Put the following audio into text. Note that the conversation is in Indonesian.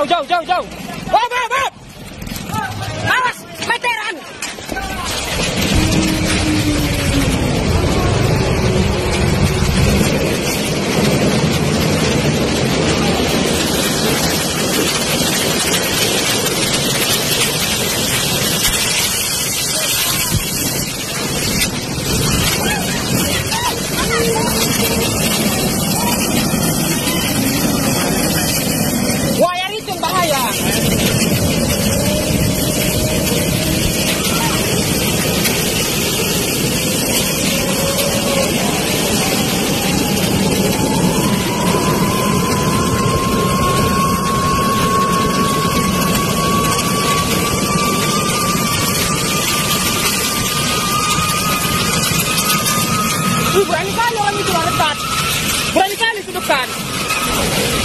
Jauh, jauh, jauh, jauh. Wah. Awas, meteran. Wah, yang itu bahaya. Berani kali orang itu dekat. Berani kali itu dekat.